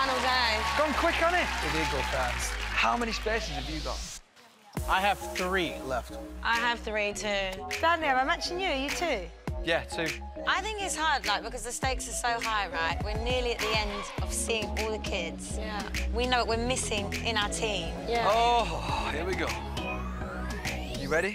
final day. Gone quick on it. It did go fast. How many spaces have you got? I have 3 left. I have 3 too. Bladney, am I matching you? You too? Yeah, 2. I think it's hard, like, because the stakes are so high, right? We're nearly at the end of seeing all the kids. Yeah. We know what we're missing in our team. Yeah. Oh, here we go. You ready?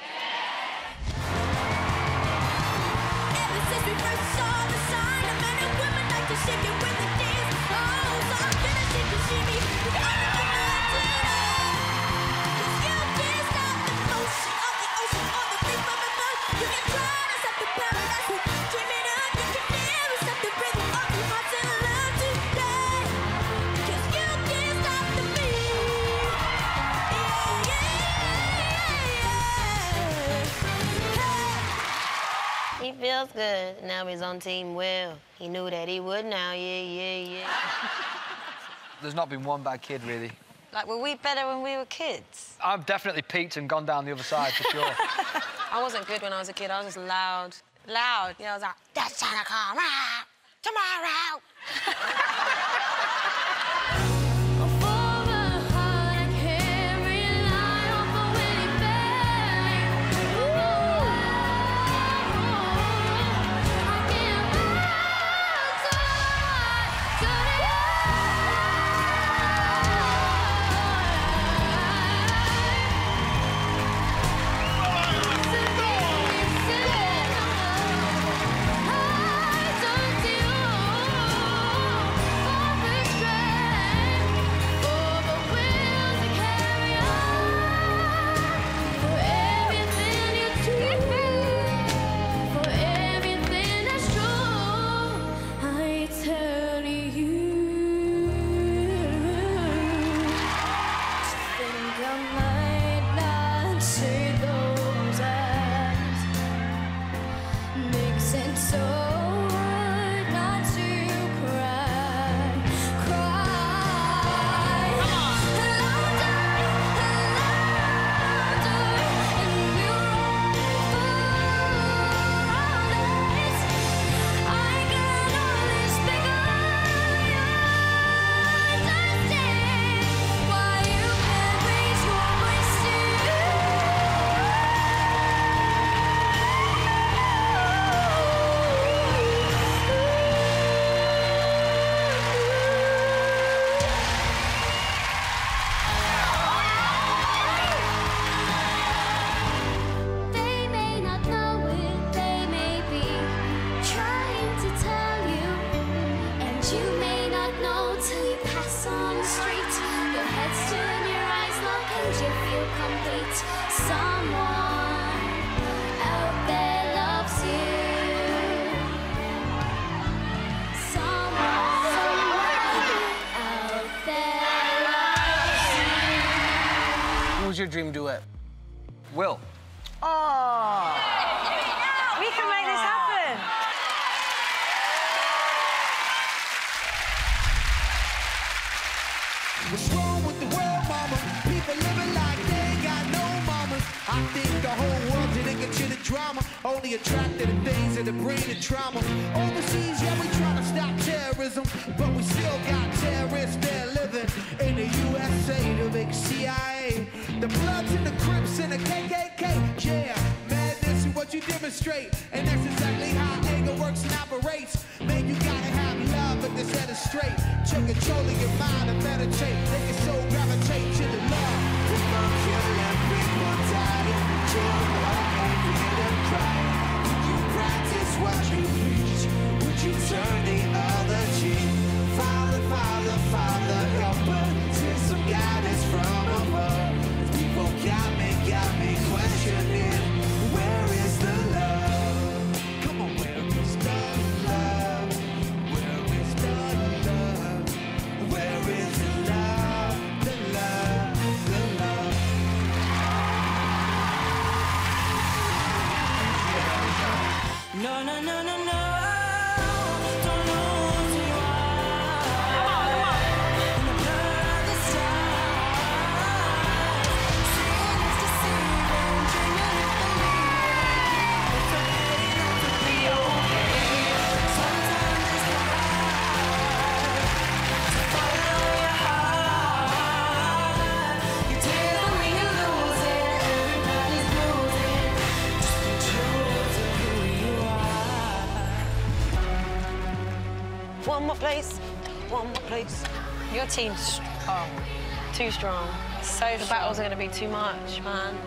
Ever since we first saw the sign, a man and women like to shake it with the dance. Oh, so I'm gonna shake the shimmy. You can't stop the motion of the ocean or the rhythm of the blood. You can try to stop the paradise, but dream it up. You can never stop the rhythm of your heart and love today. 'Cause you can't stop the beat. Yeah, yeah. He feels good. Now he's on Team Will. He knew that he would now, yeah. There's not been one bad kid, really. Like, were we better when we were kids? I've definitely peaked and gone down the other side, for sure. I wasn't good when I was a kid. I was just loud. Loud. You know, I was like, that's Santa come out tomorrow. Who's your dream duet? Will. Oh. We can make this happen. What's wrong with the world, mama? People living like they ain't got no mamas. I think the whole world didn't get you the drama. Only attracted to things that bring the trauma. Overseas, yeah, we trying to stop terrorism, but we still got terrorists there living in the USA, the big CIA. The Bloods and the Crips and the KKK. Yeah, madness is what you demonstrate, and that's exactly how anger works and operates. Man, you gotta have love, but this head is straight. Check controlling your mind and meditate. Let your soul gravitate to the love. People killing, people dying, children angry and crying. Would you practice what you preach? Would you turn the other cheek? Father, Father, Father, help us. Send some guidance from above. People got me questioning. Where is the love? Come on, where is the love? Where is the love? Where is the love? The love, the love. No, no, no, no, no. Don't lose who you are. In the blur of the stars. Sin is deceiving, dreaming and believing. Afraid not to be okay. Sometimes it's hard to One more place. One more place. Your team's too strong. So the battles are going to be too much, man.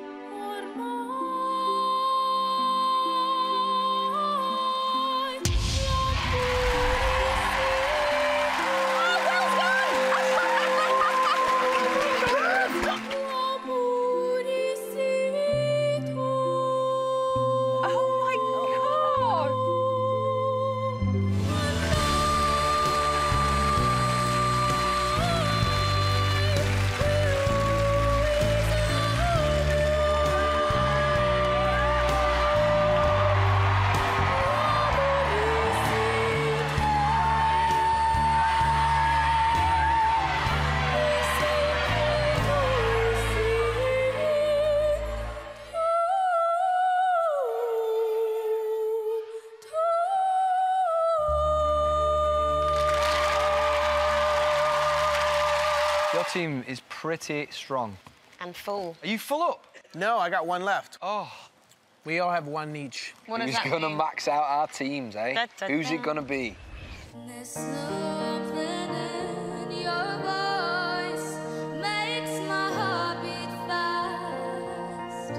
Your team is pretty strong. And full. Are you full up? No, I got one left. Oh. We all have one each. What does Who's that gonna mean? max out our teams, eh? Da-da-da. Who's it gonna be? There's something in your voice makes my heart beat fast.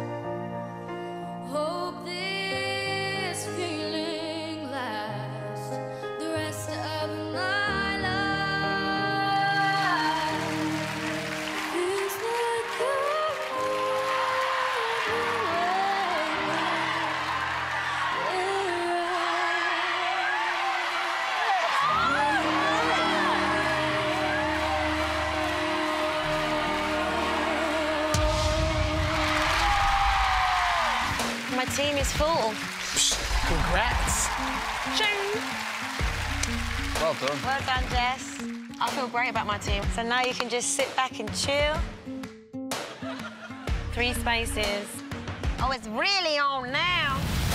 Hope this feeling lasts the rest of my life. Feels like My team is full. Congrats. Ching. Well done. Well done, Jess. I feel great about my team. So now you can just sit back and chill. 3 spaces. Oh, it's really on now.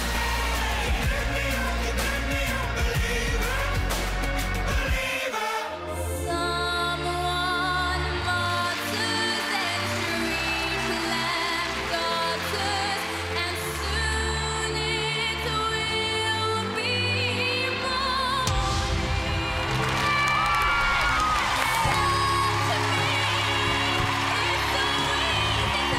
someone martyrs and streets left daughters, and soon it will be morning. To me, it's so easy to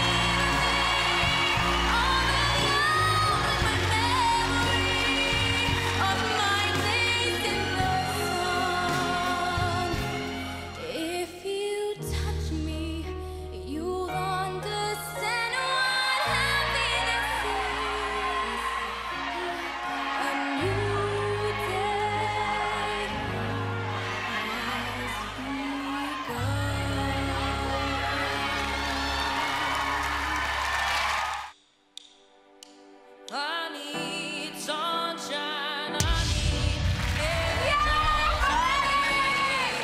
live all alone with my memory of my days in the sun. If you touch me, you'll understand what happiness is. A new day has begun. I need sunshine, I need angels, I need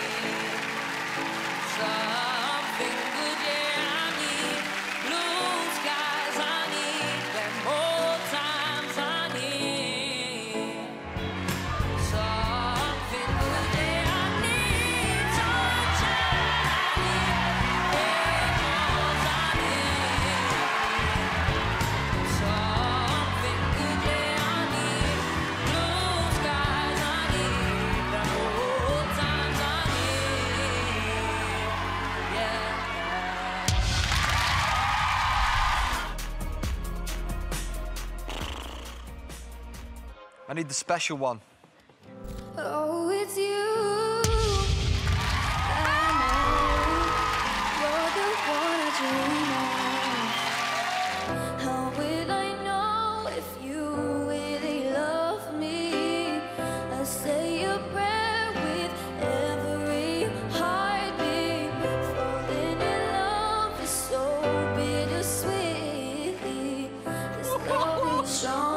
something good, yeah, I need blue skies, I need them old times, I need something good, yeah, I need sunshine, I need angels, I need something good, yeah, I need blue skies, I need them old times, I need, yeah. I need the special one. Oh, it's you. I know you're the one I dream of. How will I know if you really love me? I say a prayer with every heartbeat. Falling in love is so bittersweet. This love is strong.